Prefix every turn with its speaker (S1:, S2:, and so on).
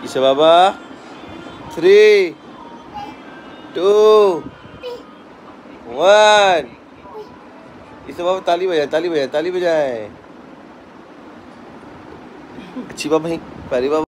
S1: ईशा बाबा 3, 2, 1। ईशा बाबा ताली बजाए, ताली बजाए, ताली बजाए। अच्छी बाबा, प्यारी बाबा।